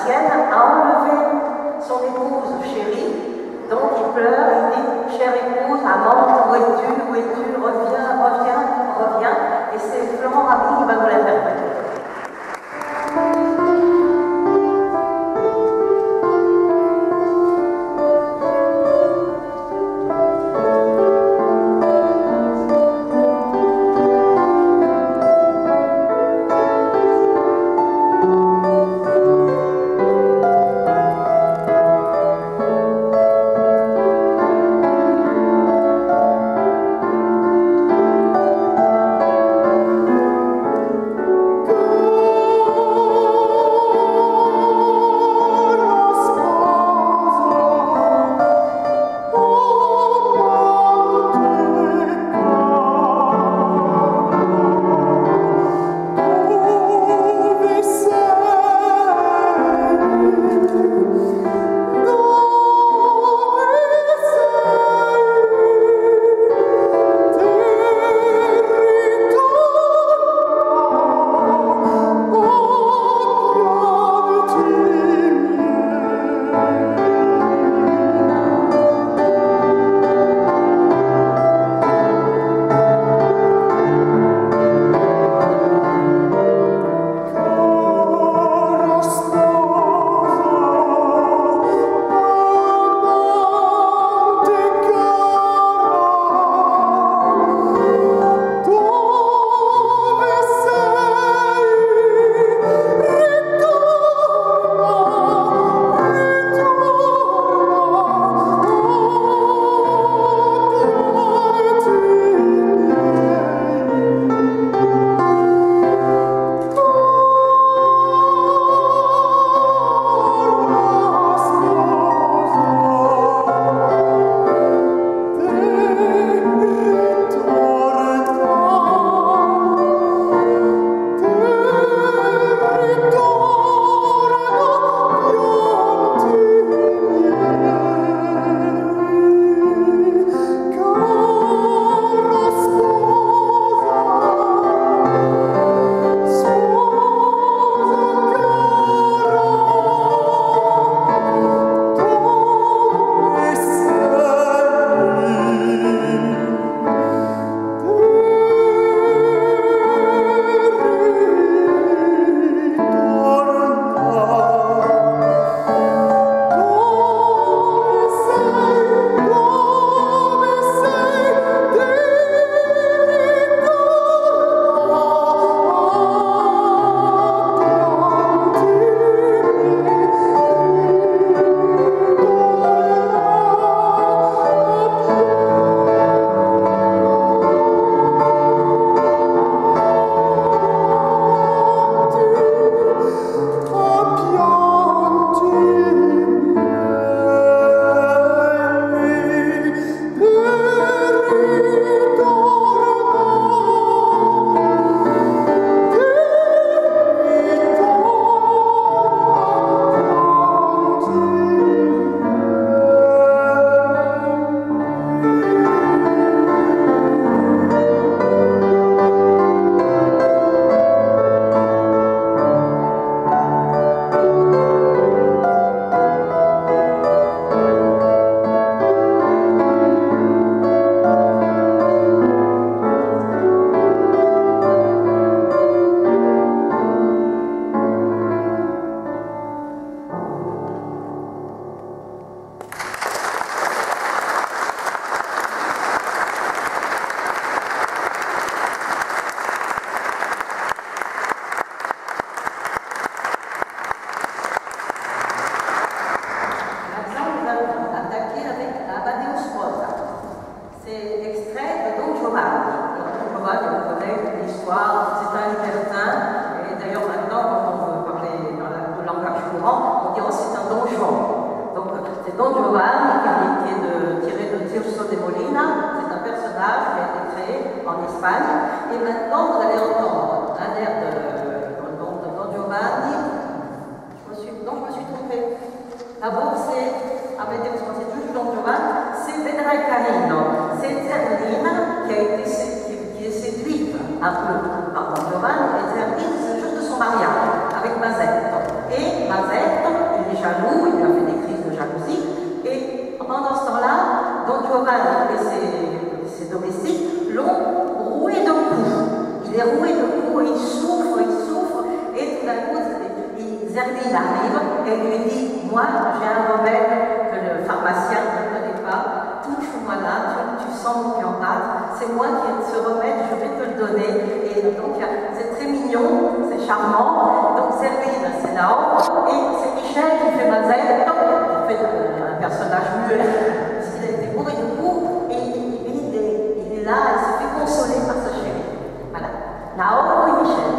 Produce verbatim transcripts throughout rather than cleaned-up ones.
sienne, a enlevé son épouse chérie, donc il pleure, il dit « Chère épouse, amante, où es-tu, où es-tu, reviens, reviens, reviens », et c'est Florent Raby qui va nous l'interpréter. Don Giovanni, qui est de, tiré de Tirso de Molina, c'est un personnage qui a été créé en Espagne. Et maintenant, vous allez entendre un air de, de, de, de Don Giovanni. Je me suis, non, je me suis trompée. D'abord, c'est Amadeus, c'est toujours Don Giovanni, c'est Vedrai Carino. C'est Zerlina qui, a été, qui, qui est séduite un peu par Don Giovanni, et Zerlina, c'est juste son mariage avec Masetto. Et Masetto, Don Giovanni et ses, ses domestiques l'ont roué de coups. Il est roué de coups, il souffre, il souffre, et tout d'un coup, Zerbine arrive et lui dit, moi j'ai un remède que le pharmacien ne connaît pas, touche-moi là, tu, tu sens mon cœur battre, c'est moi qui ai ce remède, je vais te le donner. Et donc c'est très mignon, c'est charmant. Donc Zerbine, c'est Nao, et c'est Michel qui fait Mazel, qui fait un personnage muet, parce qu'il a été bourré de coups, et il, il, est, il est là, il se fait consoler par sa chérie. Voilà. Nao et Michel.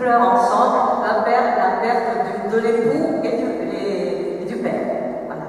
pleurent ensemble la perte, la perte du, de l'époux et du, et, et du père. Voilà.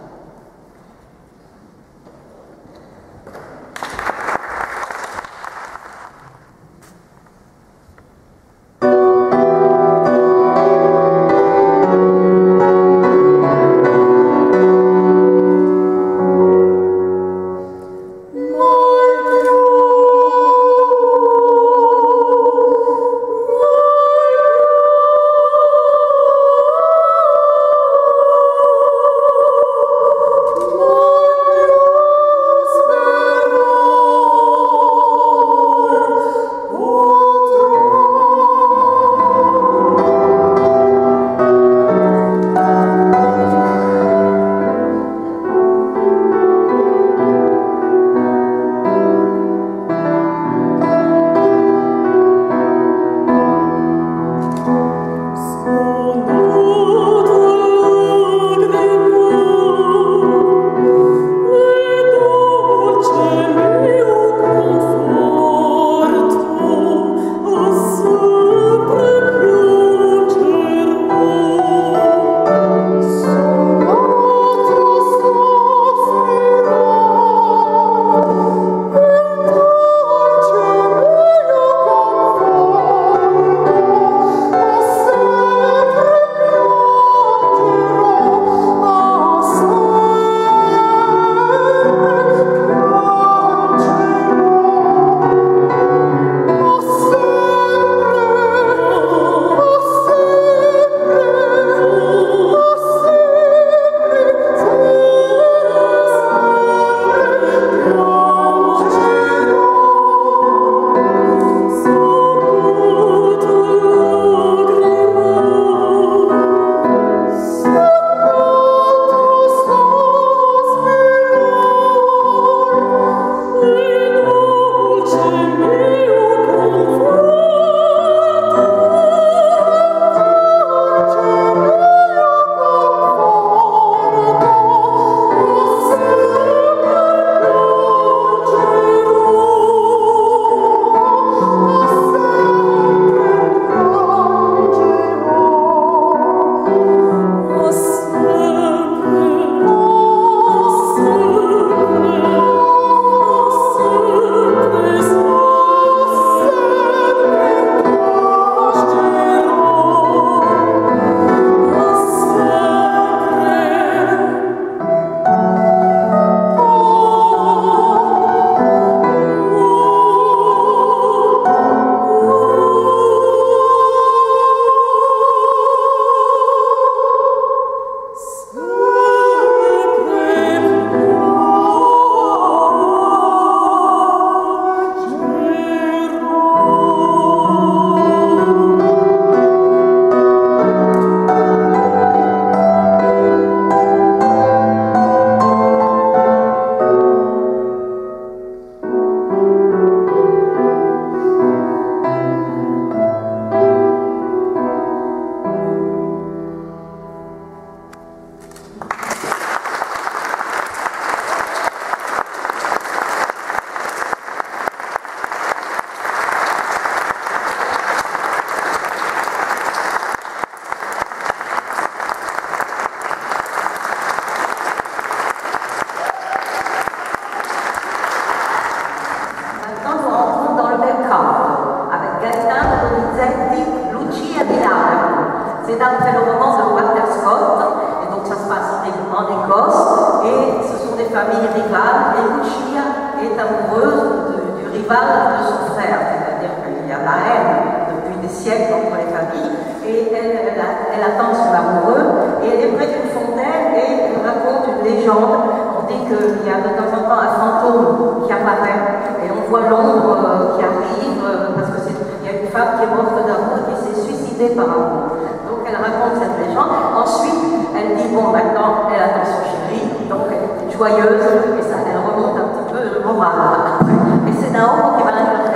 C'est d'après le roman de Walter Scott, et donc ça se passe en, en Écosse, et ce sont des familles rivales, et Lucia est amoureuse de, du rival de son frère, c'est-à-dire qu'il y a la haine depuis des siècles entre les familles, et elle, elle, elle attend son amoureux, et elle est près d'une fontaine, et elle raconte une légende. On dit qu'il y a de temps en temps un fantôme qui apparaît, et on voit l'ombre euh, qui arrive, euh, parce qu'il y a une femme qui est morte d'amour et qui s'est suicidée par amour. Donc elle raconte cette légende. Ensuite, elle dit, bon, maintenant, elle attend son chéri, donc elle est joyeuse, et ça, elle remonte un petit peu le moral après. Et c'est Naoko qui va l'interpréter.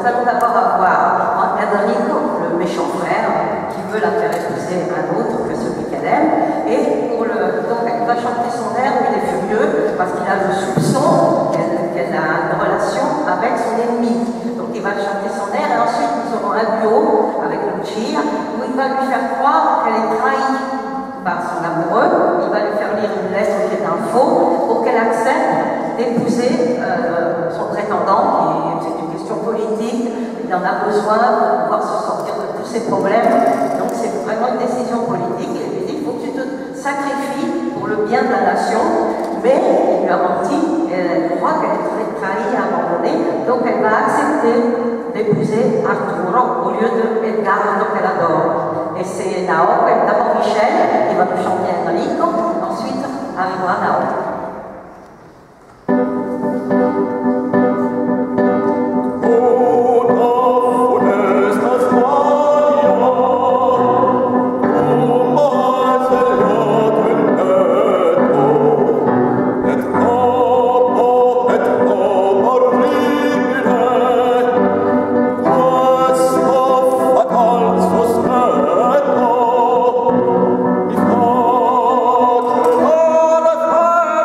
nous allons d'abord avoir Enrico, le méchant frère, qui veut la faire épouser un autre que celui qu'elle aime. Et pour le, donc elle va chanter son air où il est furieux parce qu'il a le soupçon qu'elle qu'elle a une relation avec son ennemi. Donc il va chanter son air et ensuite nous aurons un duo avec Lucia où il va lui faire croire qu'elle est trahie par son amoureux. Il va lui faire lire une lettre qui est un faux pour qu'elle accepte d'épouser euh, son prétendant. C'est une question politique, il en a besoin pour pouvoir se sortir de tous ses problèmes. Donc c'est vraiment une décision politique. Et il lui dit, il faut que tu te sacrifies pour le bien de la nation. Mais il lui a menti, elle croit qu'elle est trahie à un moment donné, donc elle va accepter d'épouser Arturo au lieu de Edgardo qu'elle adore. Et c'est Nao, d'abord Michel, qui va nous chanter Enrico, ensuite arrivera Nao. Oh,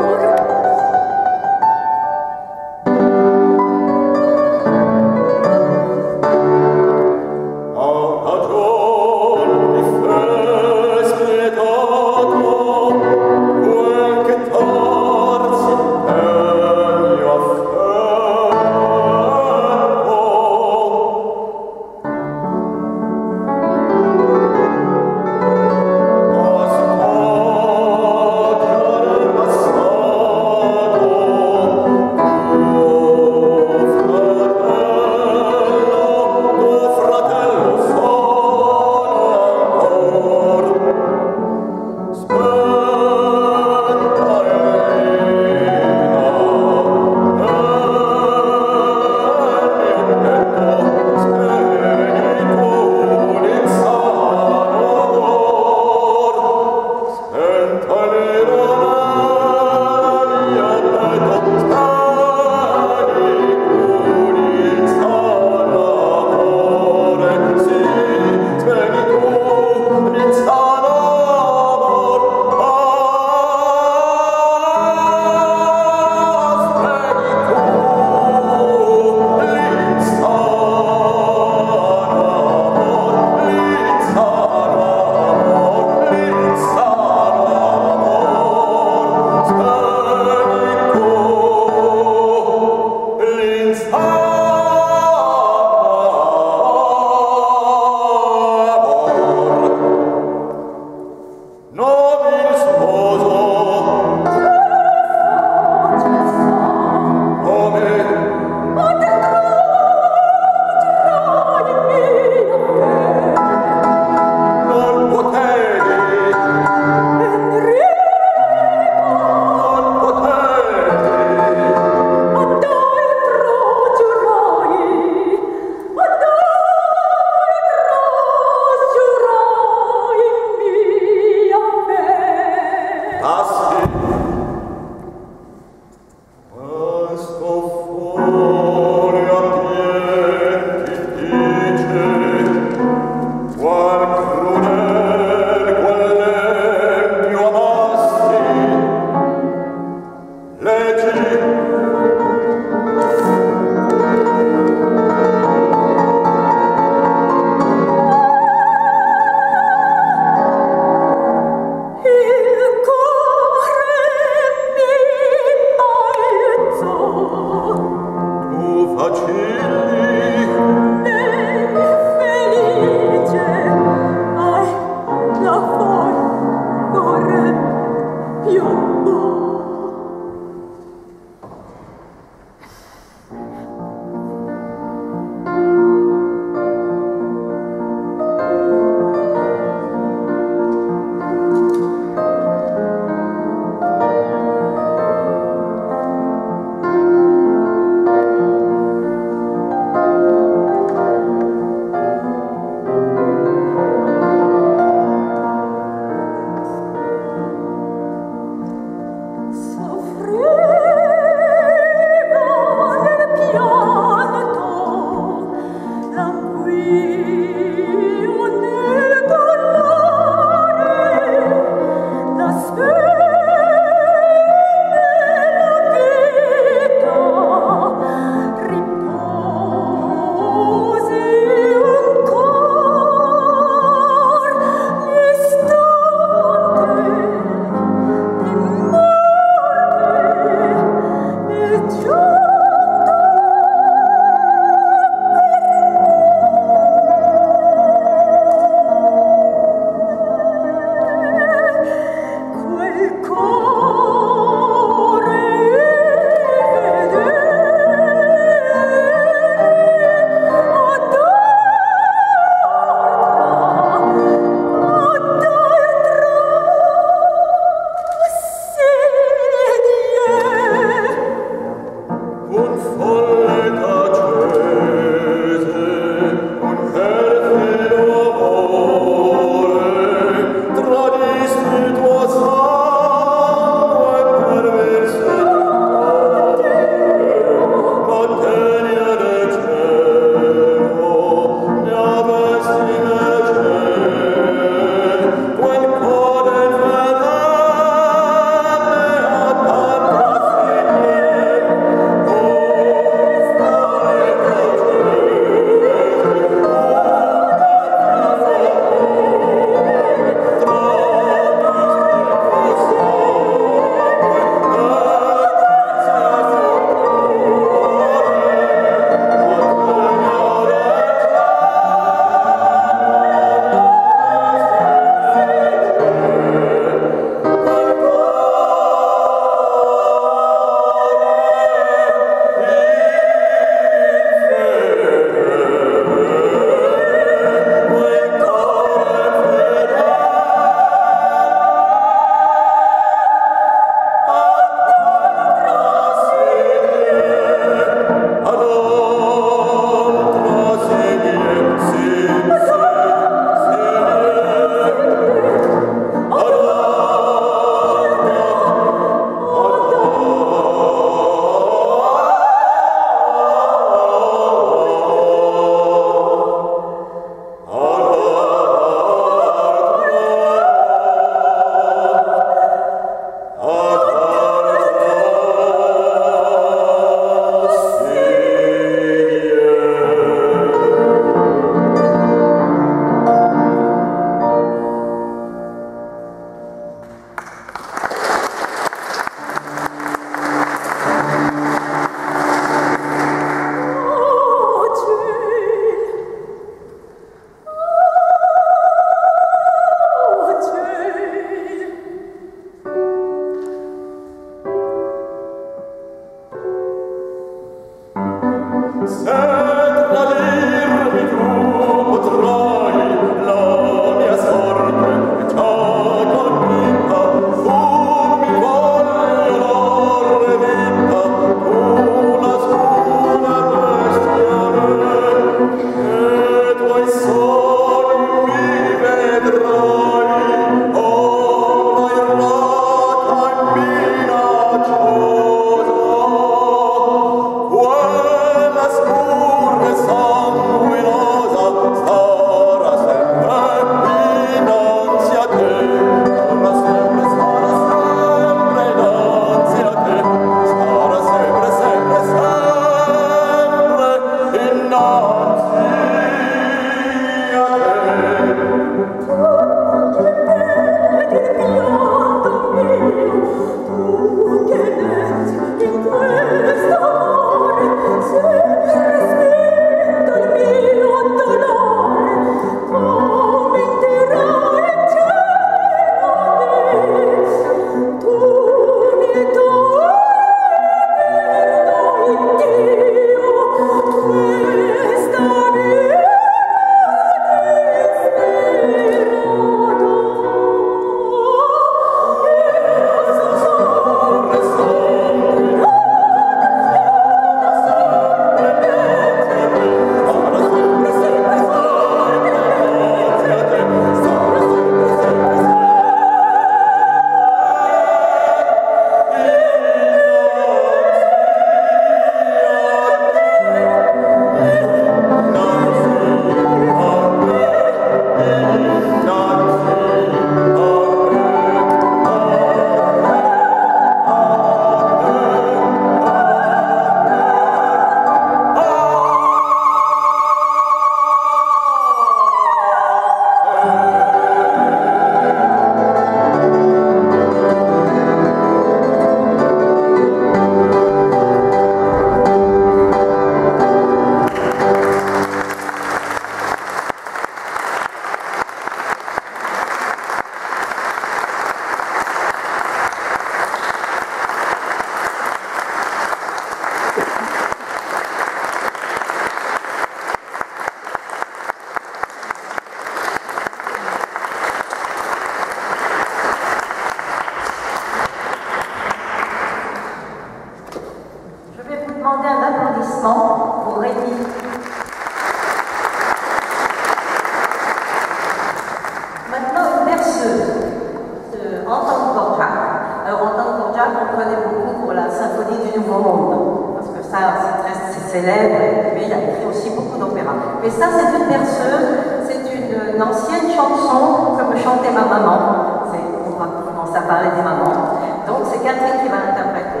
personnage qu'on connaît beaucoup pour la Symphonie du Nouveau Monde, parce que ça, c'est très célèbre, et puis il a écrit aussi beaucoup d'opéras. Mais ça, c'est une berceuse, c'est une, une ancienne chanson que me chantait ma maman. On va commencer à parler des mamans. Donc, c'est Catherine qui va l'interpréter.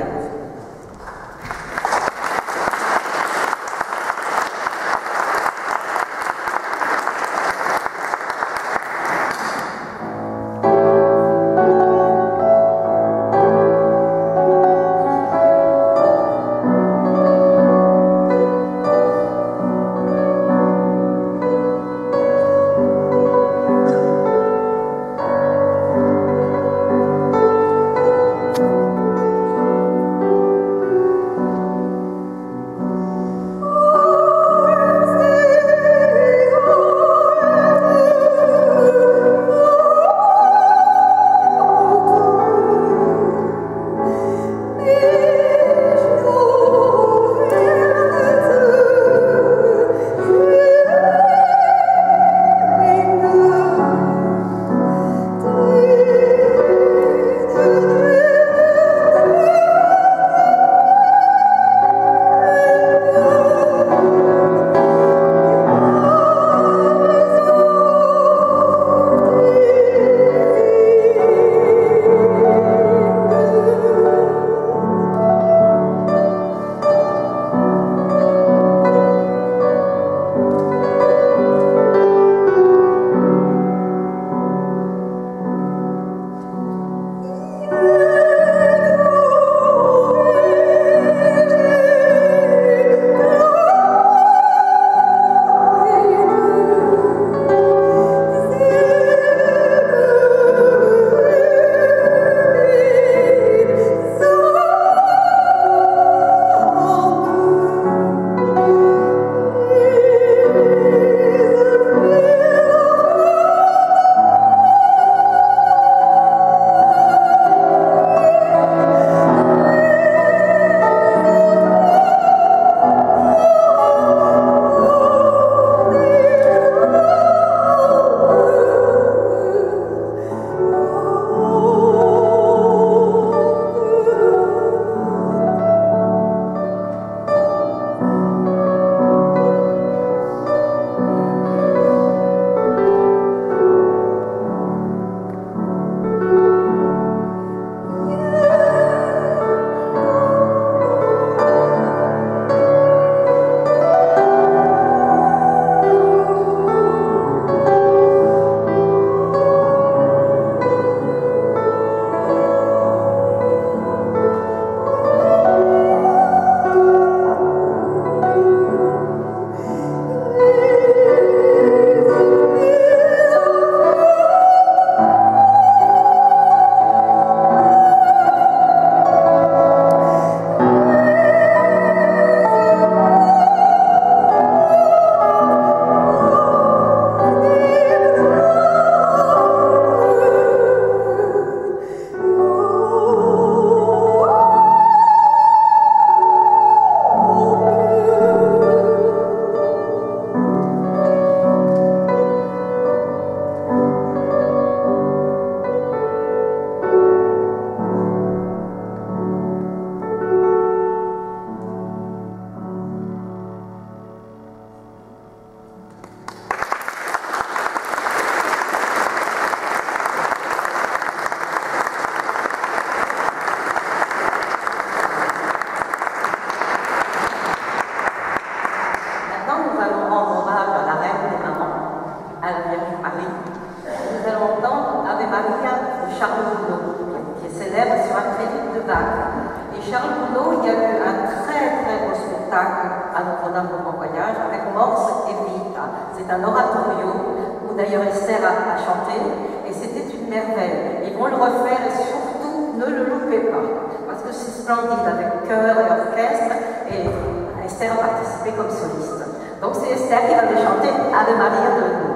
C'est un oratorio où d'ailleurs Esther a, a chanté et c'était une merveille. Ils vont le refaire et surtout ne le loupez pas parce que c'est splendide avec chœur et orchestre et Esther a participé comme soliste. Donc c'est Esther qui va le chanter Ave Maria de nous.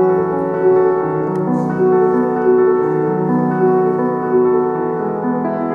Thank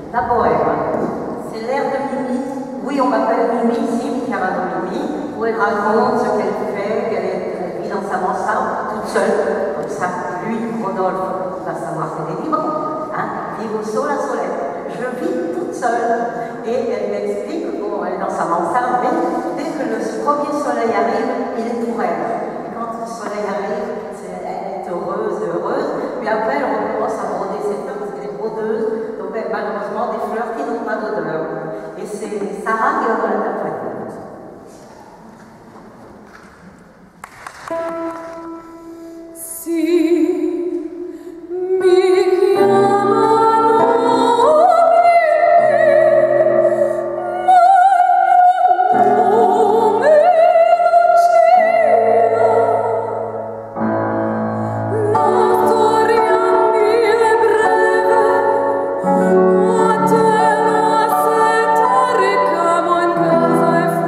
La bohème, c'est l'air de Mimi. Oui, on m'appelle Mimi ici, mi chiamano Mimi, où elle raconte ce qu'elle fait, qu'elle est- elle vit dans sa mansarde, toute seule, comme ça. Lui, Rodolphe, va savoir qu'elle est libre, hein, vivo sola soletta. Je vis toute seule. Et elle m'explique, bon, elle est dans sa mansarde, mais dès que le premier soleil arrive, il est pour elle. Et quand le soleil arrive, c'est- elle est heureuse, heureuse, puis après, elle recommence à broder ses fleurs parce qu'elle est brodeuse, donc elle, malheureusement, des fleurs qui n'ont pas d'odeur. Et c'est Sarah qui va l'interpréter. What am I set to come on, 'cause I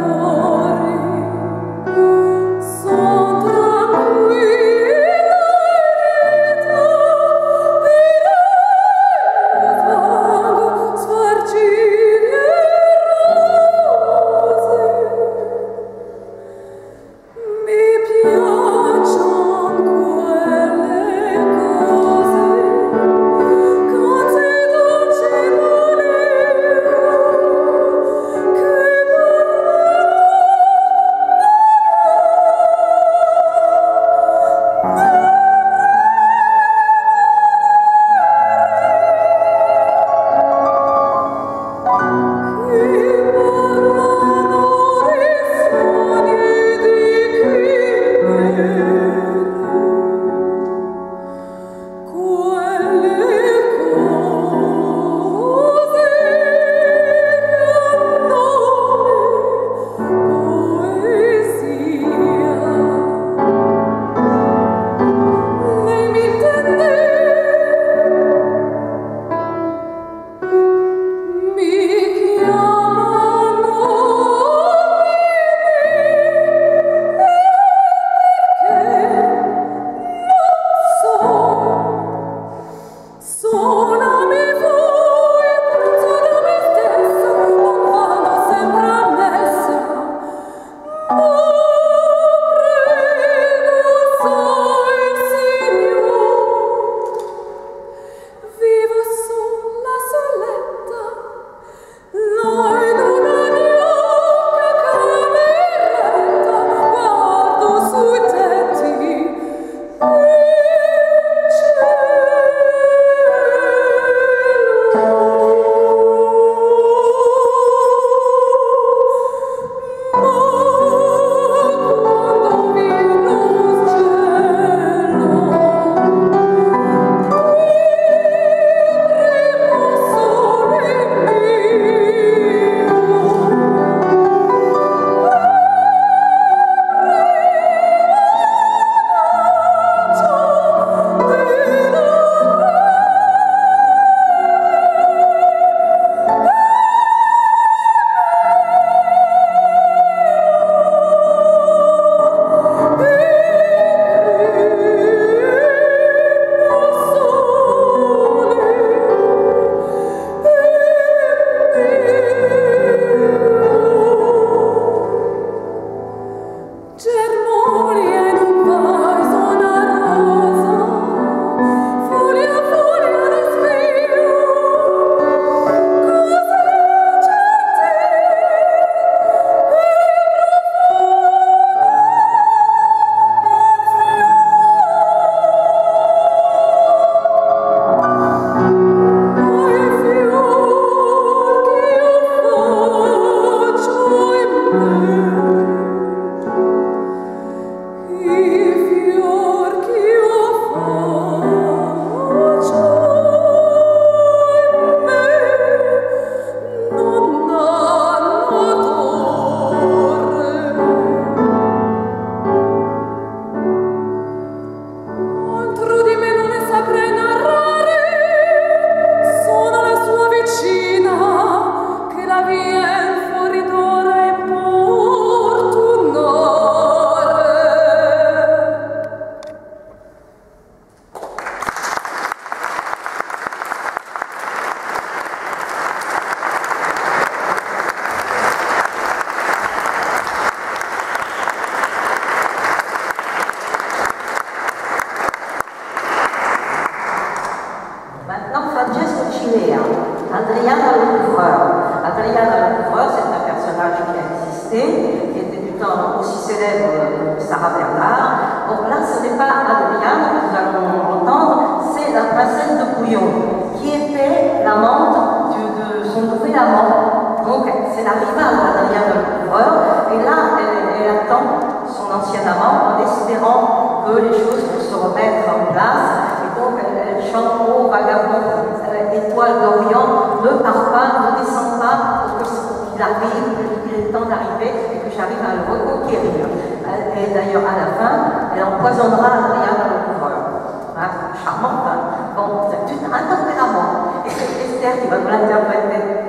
Dulcinea, Adriana le Couvreur. Adriana le Couvreur, c'est un personnage qui a existé, qui était du temps aussi célèbre que Sarah Bernard. Donc là, ce n'est pas Adriana que nous allons entendre, c'est la princesse de Bouillon, qui était l'amante de son nouvel amant. Donc c'est la rivale d'Adriana le Couvreur, et là, elle, elle attend son ancien amant en espérant que les choses vont se remettre en place. Et donc elle, elle chante au vagabond, étoile d'Orient, ne pars pas, ne descends pas, pour qu'il arrive, qu'il ait le temps d'arriver et que j'arrive à le reconquérir. Et d'ailleurs, à la fin, elle empoisonnera Adriana le Couvreur. Hein, charmante, hein. Bon, c'est un tempérament. Et c'est Esther qui va nous l'interpréter.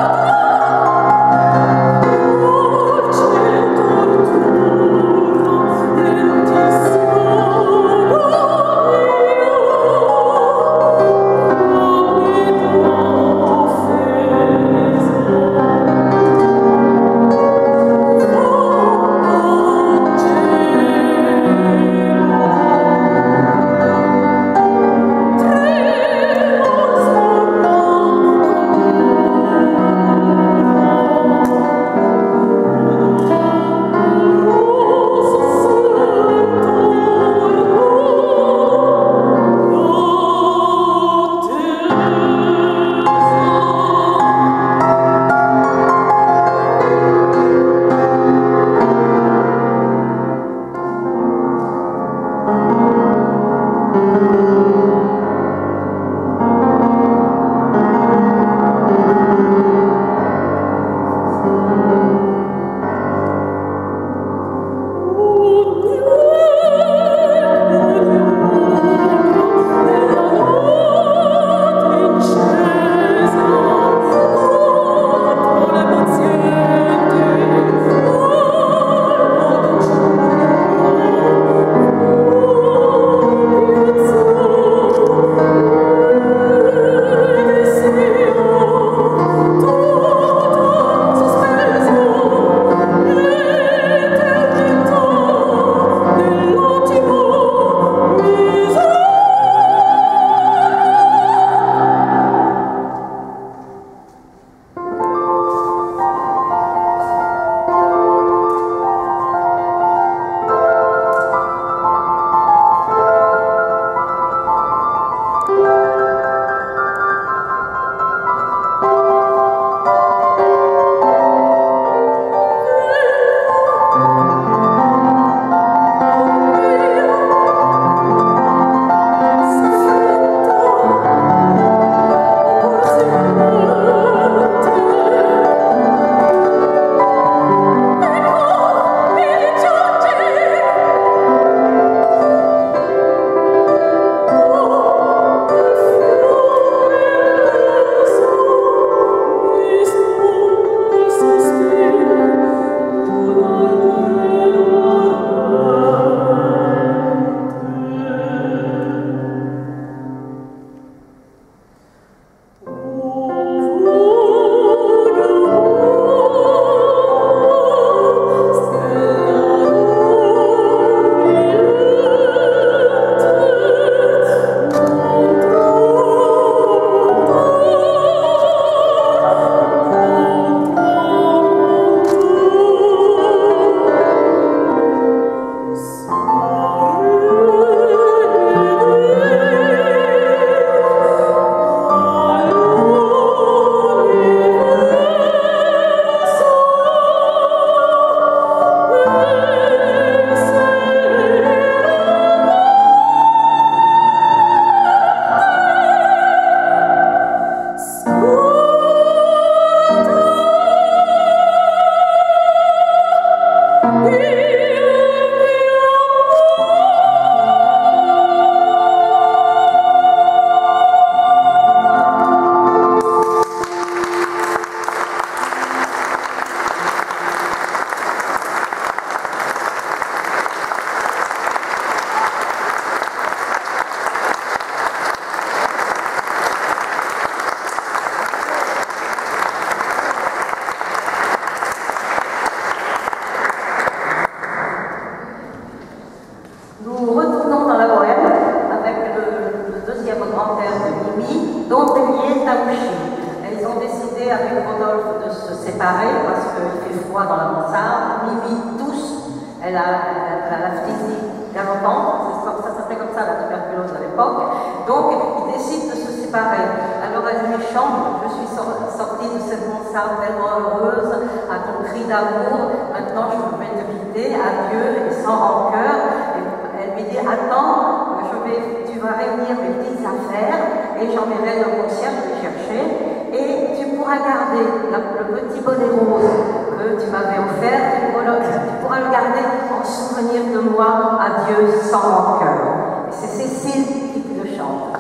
Cielo, séparer parce qu'il fait froid dans la mansarde. Mimi tousse, elle a, elle a la phtisie galopante, ça s'appelait comme ça la tuberculose à l'époque. Donc ils décident de se séparer. Alors elle lui chante, je suis sortie de cette mansarde tellement heureuse, à ton cri d'amour, maintenant je vais te quitter, adieu et sans rancœur. Et elle lui dit, attends, je vais, tu vas réunir mes petites affaires et j'enverrai le concierge te chercher et tu pourras garder la, le petit bonnet rose que tu m'avais offert, tu pourras, tu pourras le garder en souvenir de moi, adieu sans rancœur. Et c'est Cécile qui le chante.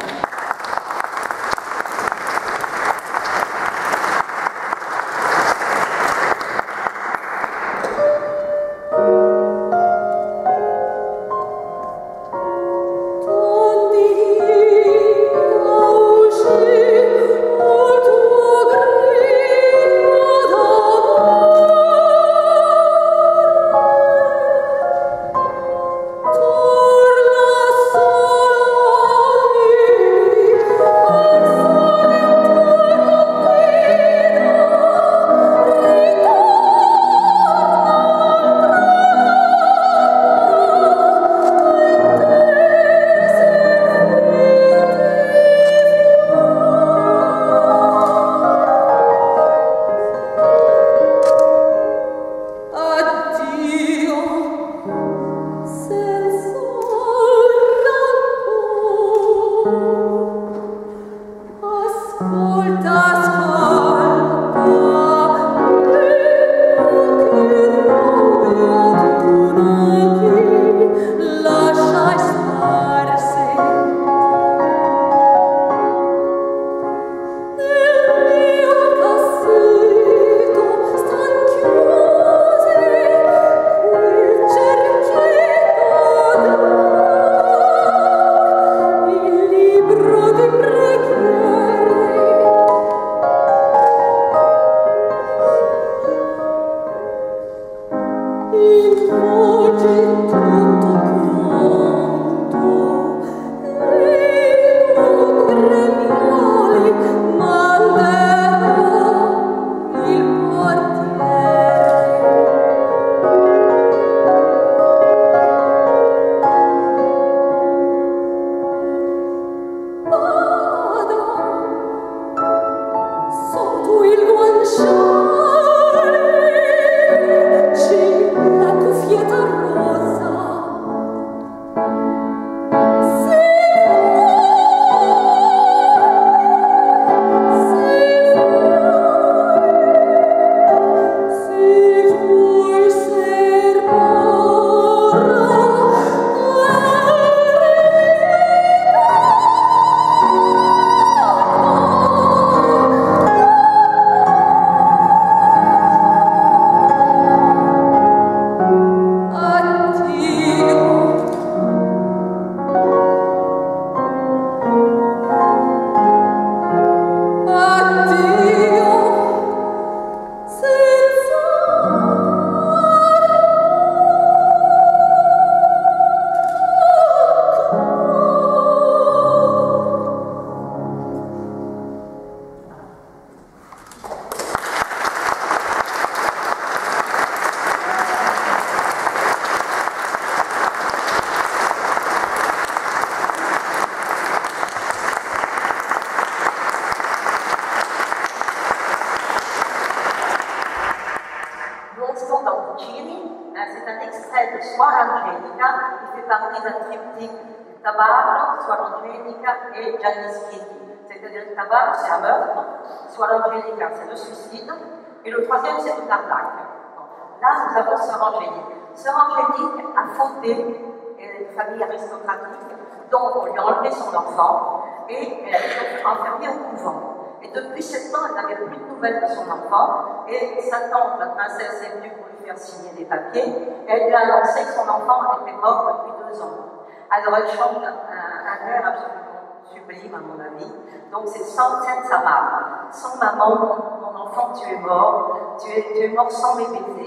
Et Gianni Schietti, c'est-à-dire le tabac, c'est un meurtre, Suor Angelica, c'est le suicide, et le troisième, c'est une arnaque. Là, nous avons Sœur Angélique. Sœur Angélique a fondé une famille aristocratique, donc on lui a enlevé son enfant, et elle a été enfermée au couvent. Et depuis sept ans, elle n'avait plus de nouvelles de son enfant, et sa tante, la princesse, est venue pour lui faire signer des papiers, et elle lui a annoncé que son enfant était mort depuis deux ans. Alors elle chante un, un air absolument sublime à mon avis. Donc c'est sans sa maman. Sans maman, mon, mon enfant, tu es mort. Tu es, tu es mort sans mes baisers.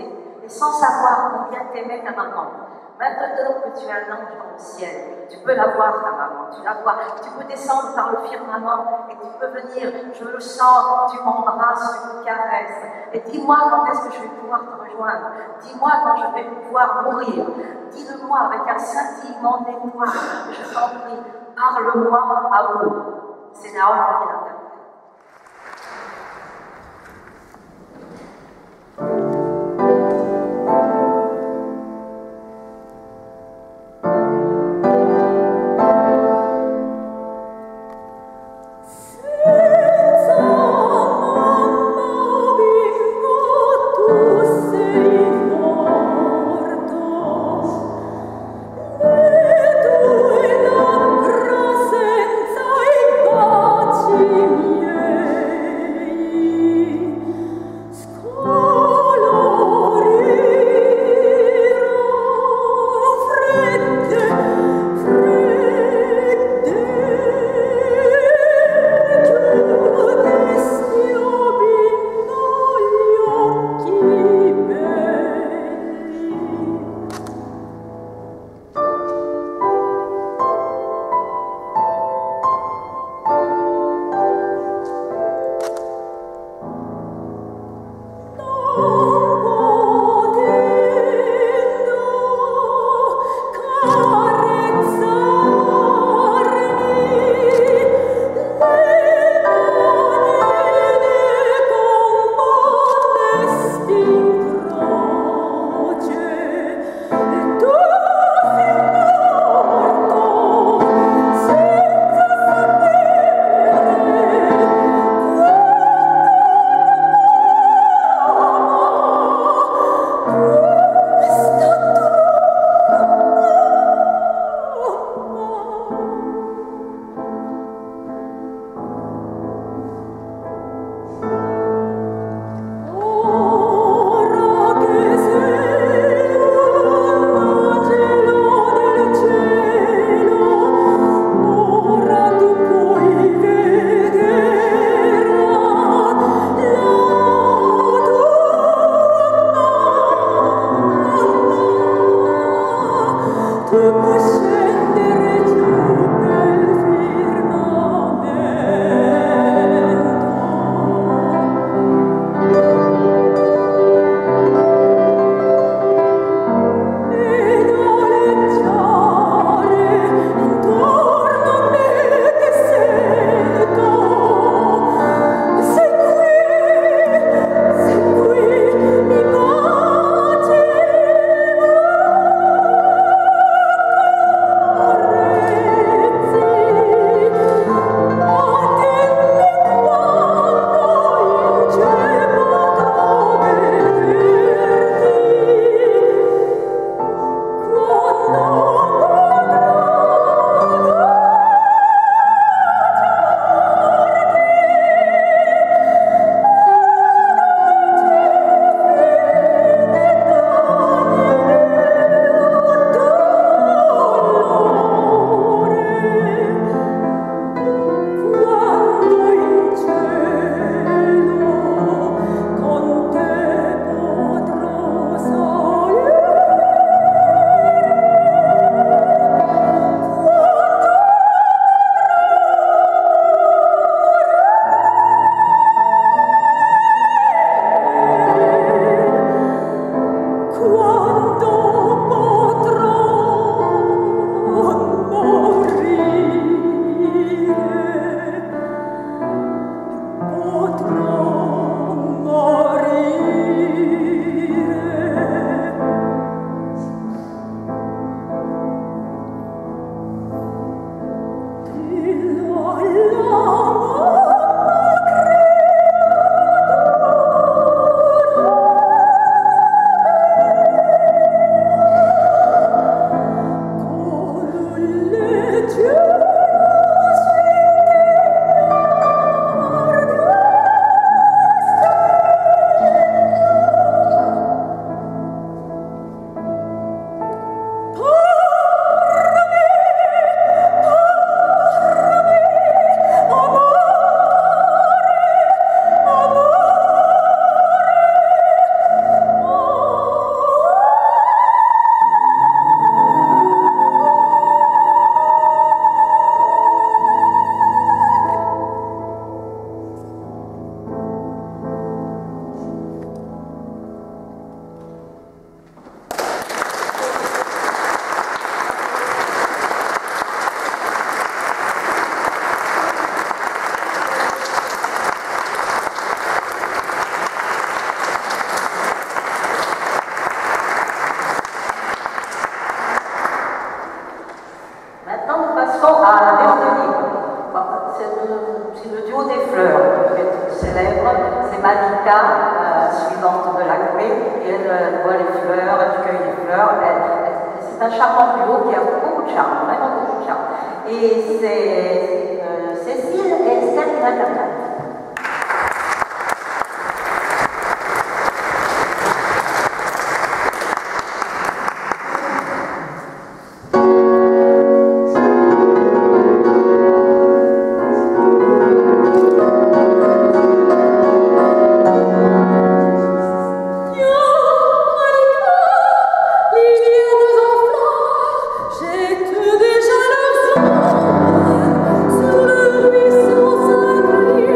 et sans savoir combien t'aimait ta maman. Maintenant que tu es un ange dans le ciel, tu peux la voir, ta maman, tu la vois, tu peux descendre par le firmament et tu peux venir, je le sens, tu m'embrasses, tu me caresses. Et dis-moi quand est-ce que je vais pouvoir te rejoindre, dis-moi quand je vais pouvoir mourir, dis-le-moi avec un scintillement d'étoile, je t'en prie, parle-moi à vous. C'est Naomi qui l'interprète. Oh c'est un charmant duo qui a beaucoup de charme, vraiment beaucoup de charme. Et c'est euh, Cécile et Estelle qui l'interprètent. Jette déjà leurs ombres sur le ruisseau sacré.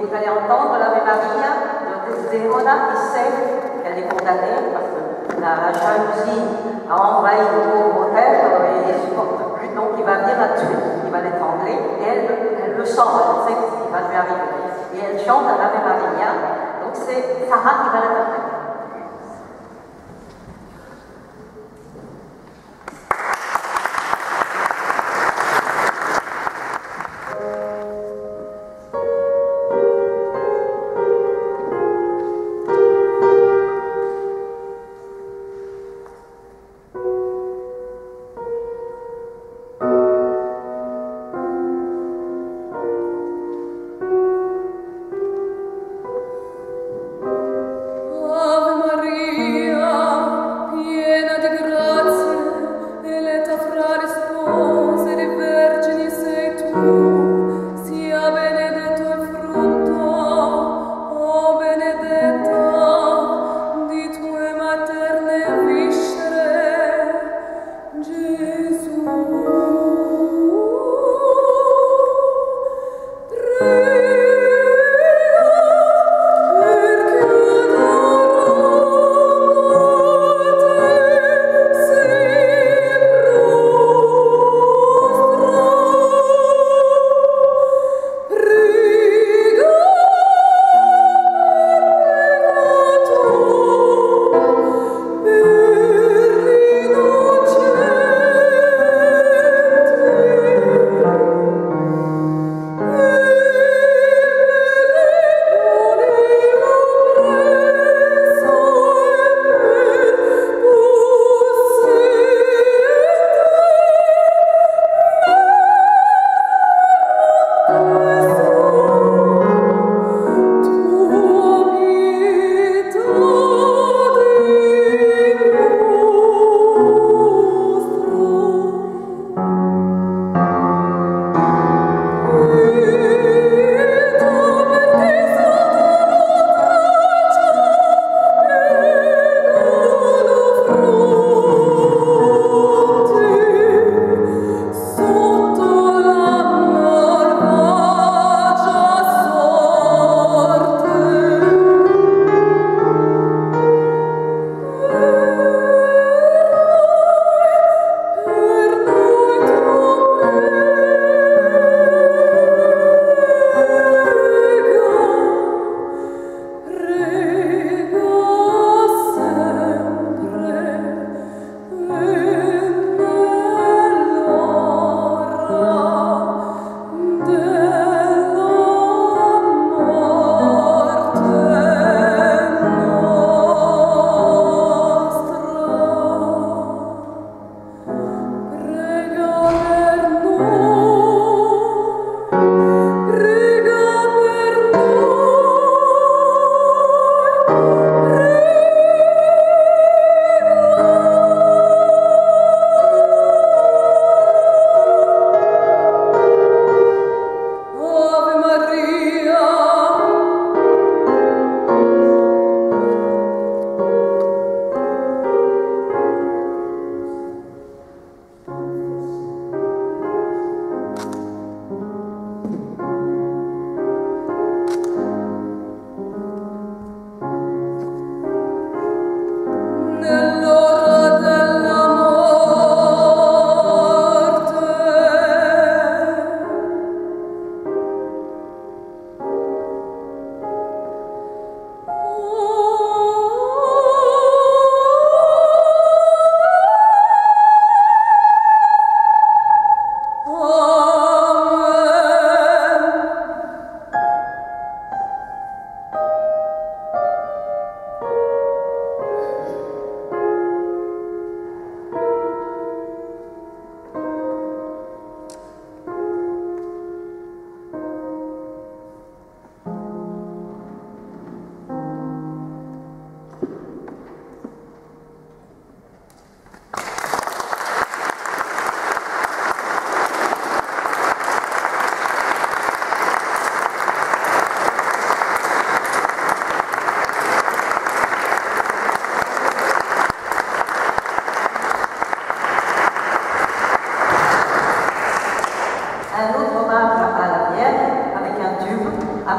vous allez entendre l'Ave Maria de Desdemona qui sait qu'elle est condamnée parce que la, la jalousie a envahi le pauvre hôtel et il ne supporte plus, donc il va venir la tuer, il va l'étrangler et elle, elle le sent, elle sait ce qui va lui arriver. Et elle chante l'Ave Maria, donc c'est Sarah qui va l'interpréter.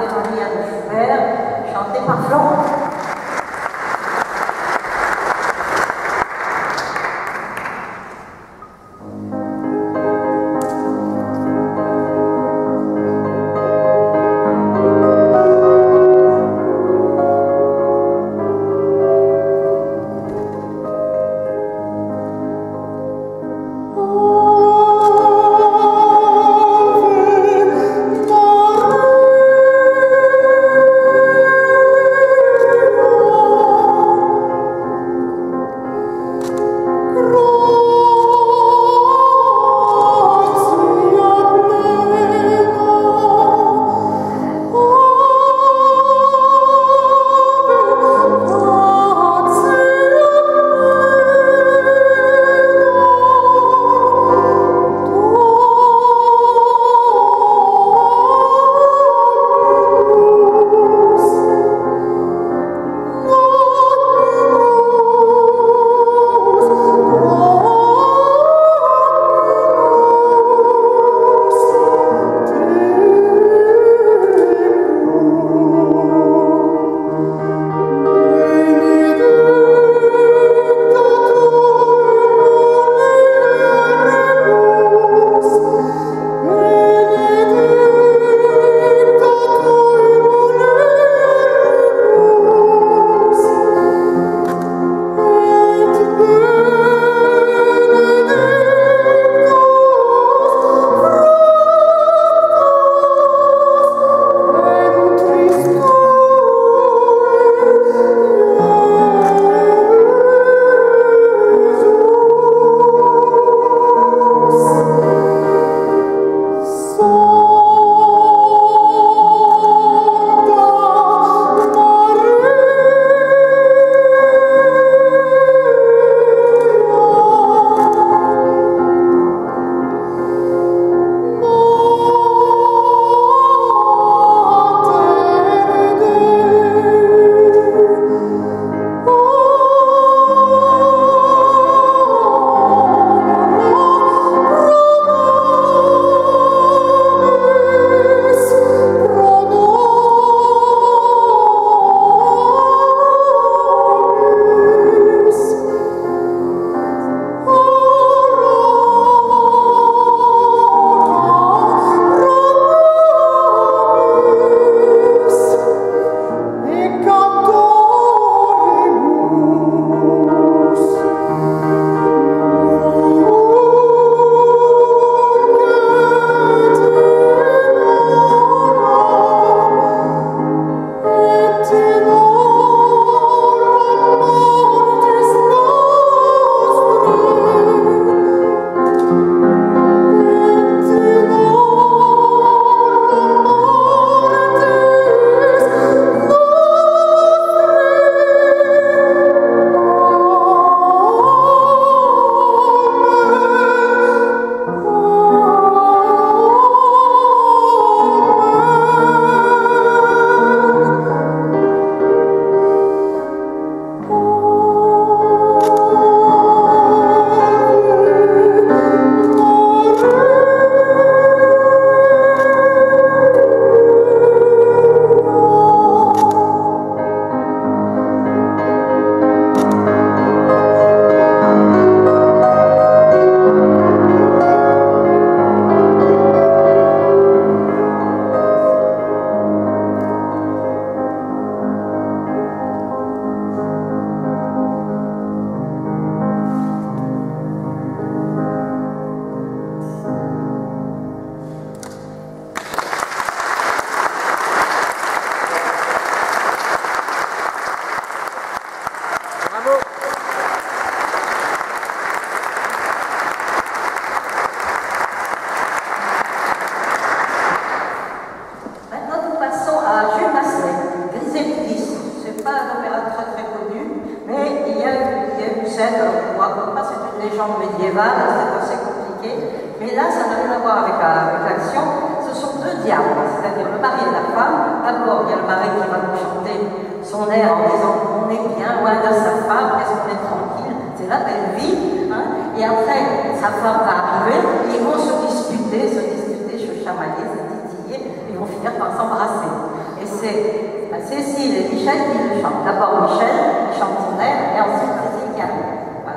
Ave Maria de Schubert, chanté par Florence. légende médiévale, c'est assez compliqué, mais là ça n'a rien à voir avec, avec l'action, ce sont deux diables, c'est-à-dire le mari et la femme. D'abord il y a le mari qui va nous chanter son air en disant qu'on est bien loin de sa femme, qu'est-ce qu'on est tranquille, c'est la belle vie, hein. Et après sa femme va arriver, et ils vont se disputer, se disputer, se chamailler, se titiller, et vont finir par s'embrasser. Et c'est Cécile et Michel qui le chantent. D'abord Michel, qui chante son air, et ensuite Cécile qui arrive. Voilà.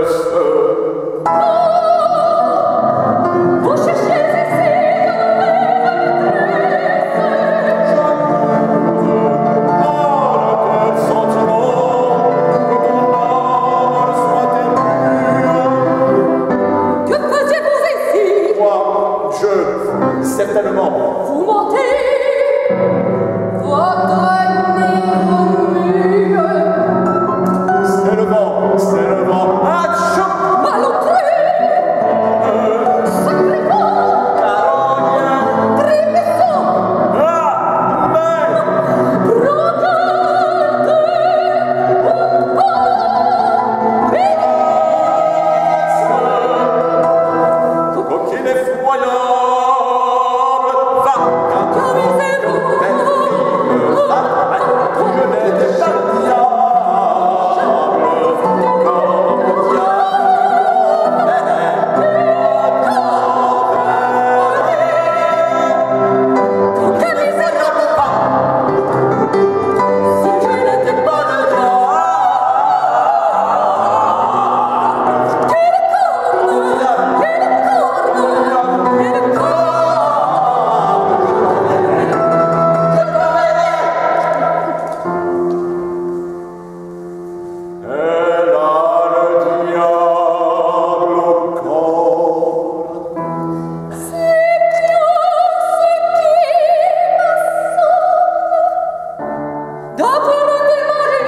Vous cherchez ici vent. Vous mentez. Votre nez remue. C'est le vent, c'est le vent. Atchoum! Malotru. Sacré-Vent. Carogna! Trépissant. Ah! Mais! Brocante. Coquine effroyable! Va! Comme ils aiment. Belle fille, va! Je n'étais pas le diable! Comme le diable! Comme ils aiment. Si je n'étais pas le Quelle corne. Quelle corne. Quelle Elle a le diable au corps. C'est bien ce qui m'assomme d'avoir démarré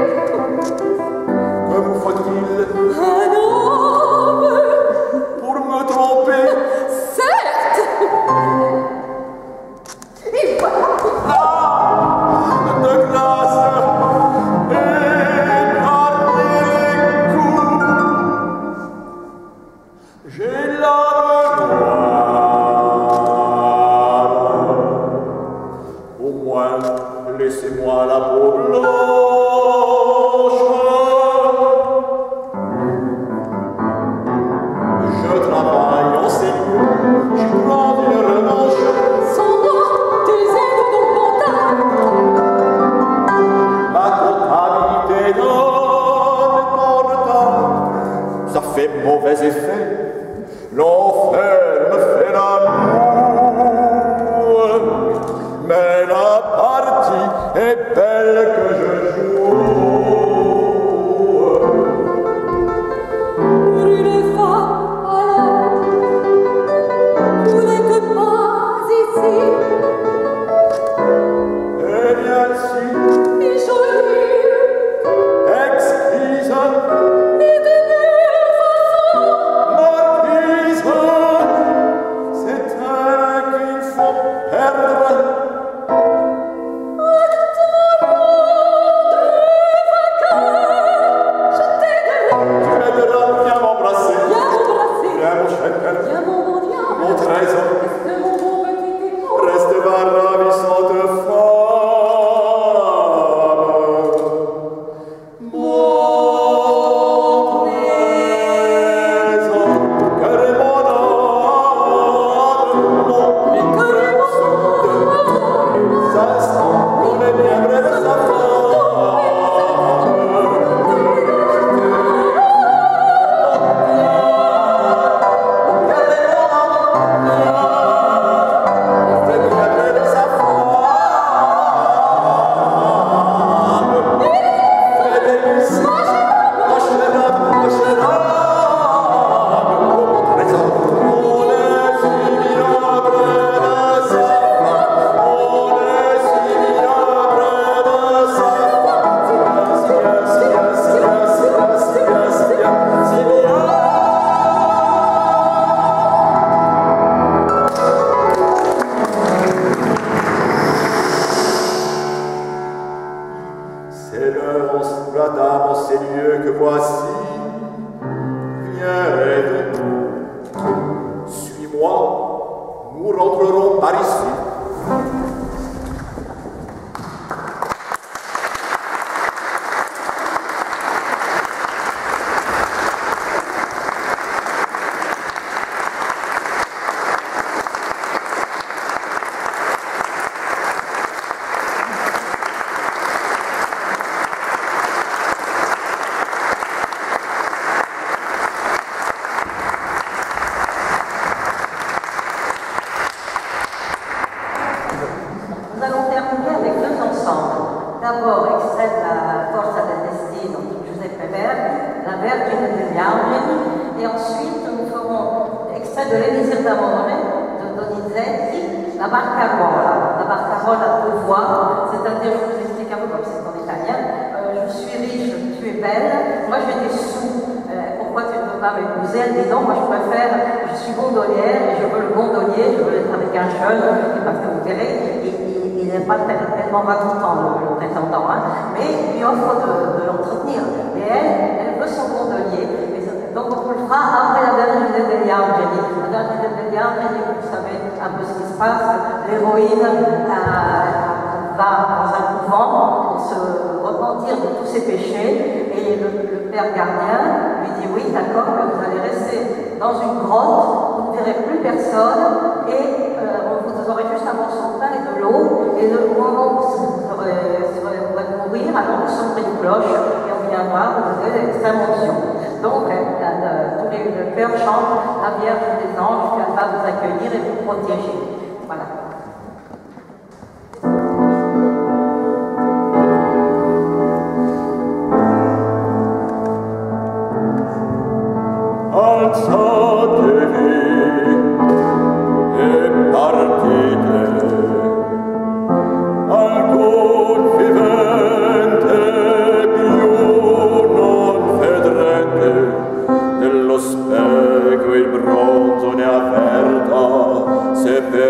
Que vous faut-il un homme, pour me tromper? certes. Et voilà. De glace et parmi les coups, j'ai l'âme noire. Au moins, laissez-moi la peau blanche. Je travaille en ces lieux, j'y prends une revanche. Sans moi, tes aides donc comptables. Ma comptabilité non portable, ça fait mauvais effet. L'enfer me fait l'amour, mais la partie est belle que je joue. Rue des femmes, alors, vous n'êtes pas ici. Eh bien si, Et jolie, exquise, et de belle façon. marquise, c'est elle qu'il faut perdre. Je t'aiderai. Tu m'aideras, viens m'embrasser, Viens m'embrasser. viens mon chèque, Viens mon bon diable. mon trésor. De mon bon petit époux. Reste ma ravissante femme. Mon trésor, cœur et mon âme, mon micro de tous les instants, on est bien près de sa femme. C'est l'heure sous la dame en ces lieux que voici. Viens, aide-nous. Suis-moi, nous rentrerons par ici. Nous allons terminer avec deux ensembles. D'abord, extrait de la Forza del Destino de Giuseppe Verdi, La Vergine degli Angeli, et ensuite nous ferons extrait de L'Elisir d'Amore de Donizetti, La la barcarola. La barcarola à deux voix, c'est-à-dire, je vous explique un peu comme c'est en italien, euh, je suis riche, tu es belle, moi j'ai des sous, euh, pourquoi tu ne veux pas m'épouser? Elle dit non, moi je préfère, je suis gondolière et je veux le gondolier, je veux être avec un jeune, parce que vous verrez, il n'est pas tellement racontant le, le prétendant, hein, mais il lui offre de, de l'entretenir. Et elle, elle veut son gondolier. Donc on le fera après la Vergine degli Angeli. La Vergine degli Angeli, vous savez un peu ce qui se passe. L'héroïne euh, va dans un couvent pour se repentir de tous ses péchés et le, le père gardien lui dit oui, d'accord, mais vous allez rester dans une grotte, vous ne verrez plus personne et euh, vous aurez juste un morceau de pain et de l'eau et le moment où vous aurez, vous aurez mourir, alors vous sonnerez une cloche et on viendra vous donner l'extrême onction. Donc, euh, tous les, le cœur chante la Vierge des Anges qui va vous accueillir et vous protéger. Voilà. Alzatevi e partite, alcun vivente più non vedrete, dello specchio il bronzo ne avverta, se per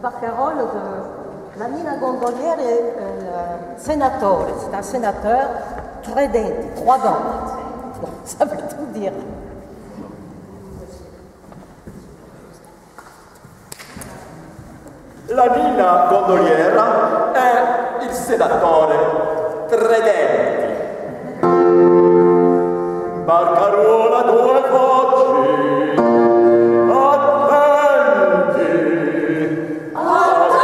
barcarolle de la Nina Gondoliera è il senatore, c'est un sénateur très denti, trois dents. Bon, ça veut tout dire. La Nina Gondoliera è il senatore Tredenti. Barcarola due voci, attenti, attenti.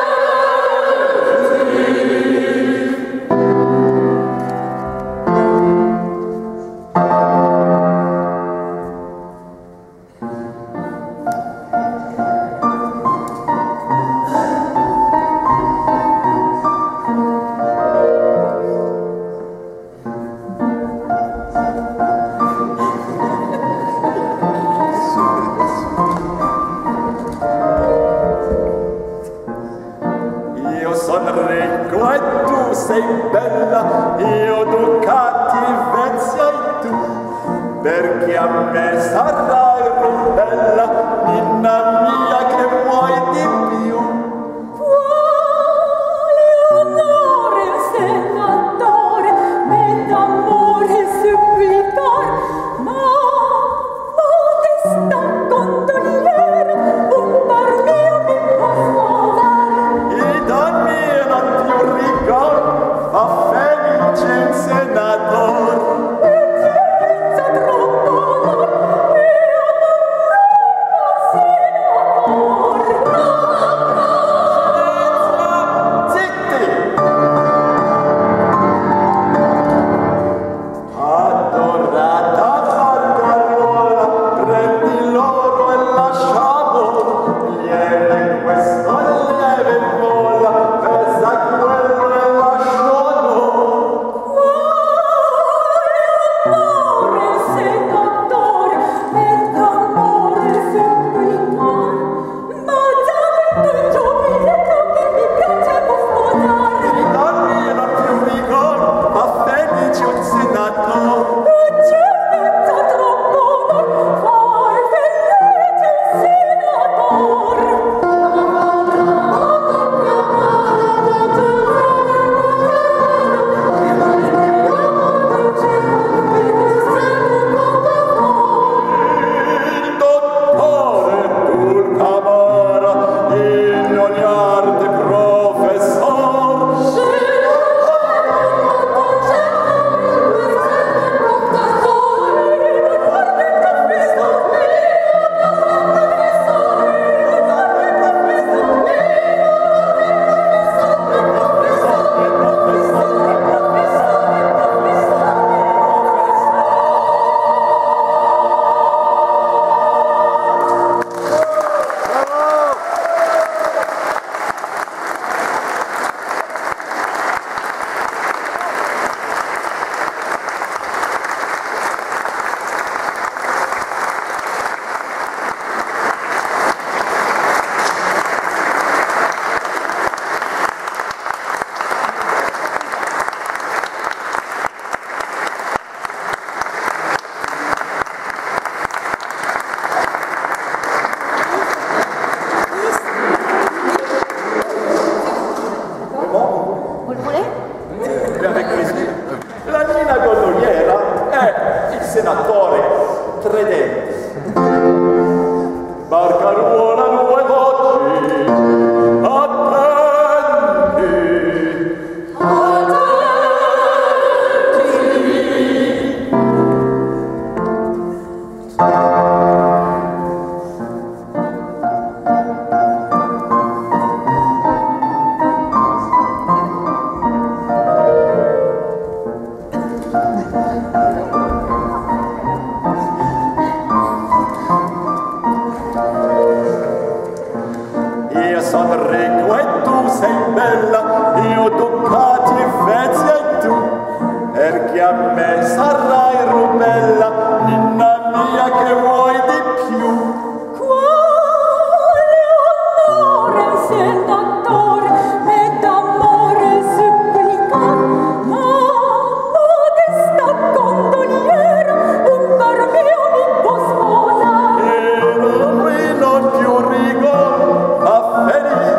Sei bella, io Ducati Vezia e tu, perché a me sarai bella, ninna mia che vuoi di più. Quale onore, senatore, me d'amore supplicar, ma modesta gondoliera, un par mio mi può sposare. I danni non più rigor, fa felice il senatore. Senza troppo onor, io non senatore. Zitti! Adorata barcarola, prendi l'oro e lasciamo, lieve questo lieve vola, pesa quello e lasciamo. Amore, senatore, e d'amore supplicar, ma già del giovinetto che mi piace può sposare. I danni non più rigor, fa felice un senatore. E c'è senza troppo onor, fai felice il senatore. Il dottore Dulcamara, il arte professor. Vous le voulez? E avec plaisir. La Nina Gondoliera è il senatore Tredenti. Barcaruola due voci, attenti. Io son ricco e tu sei bella, io Ducati Vezia e tu, perché a me sarai rubella, ninna mia che vuoi di più. Quale onore, senatore, me d'amore supplicar, ma modesta gondoliera, un par mio mi può sposare. E non più rigor, fa felice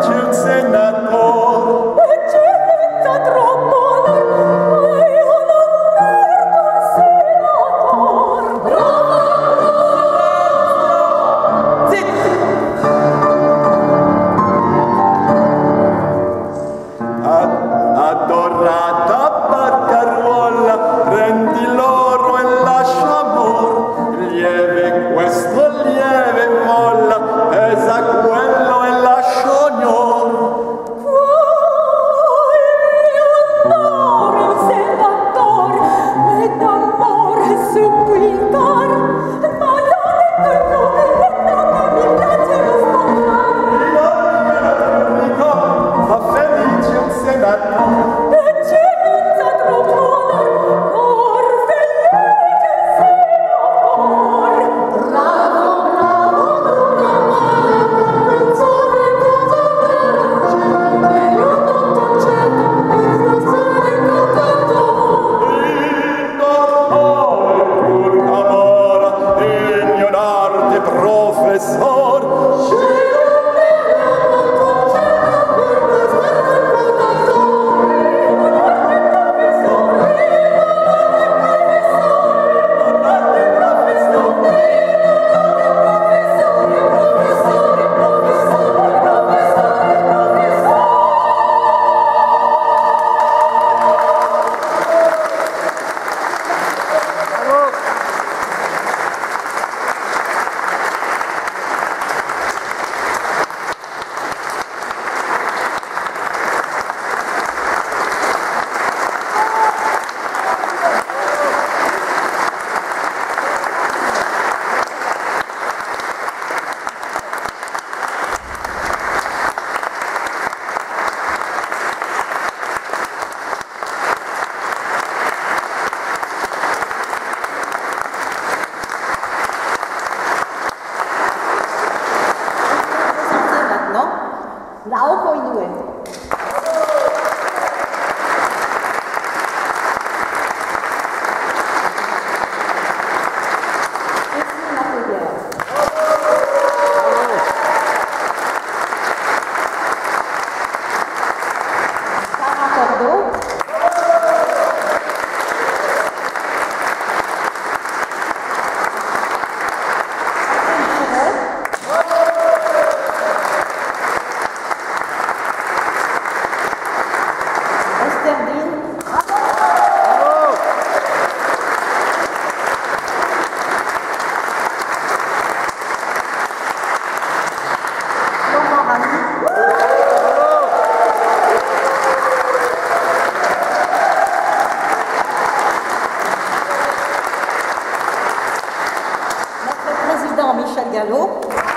Gallo.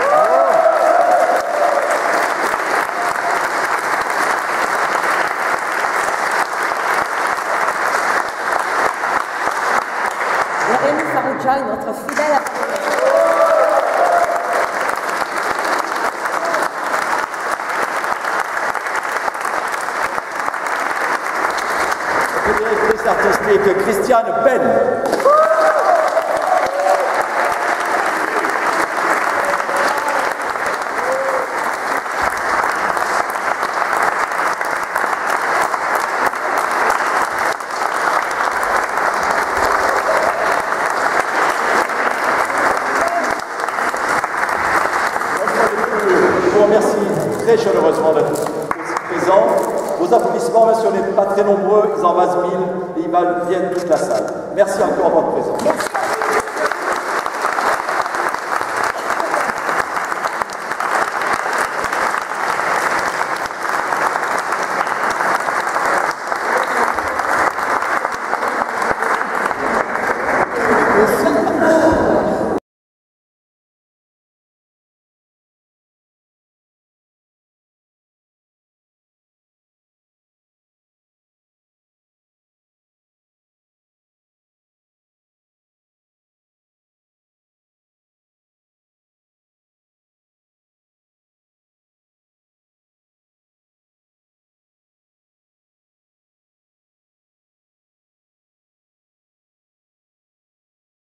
Et Rémi Farrugia, notre fidèle. Directrice artistique Christiane Penn. Je vous remercie très chaleureusement d'être aussi présents. Vos applaudissements, même si on n'est pas très nombreux, ils en valent mille et ils valent bien toute la salle. Merci encore.